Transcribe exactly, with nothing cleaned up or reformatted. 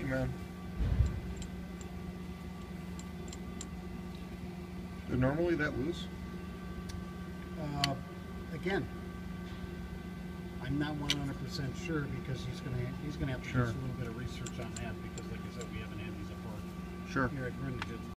Come on. They're normally that loose? Uh, again, I'm not one hundred percent sure because he's gonna he's gonna have to Sure. do a little bit of research on that because, like I said, we haven't had these before Sure. here at Greenwich.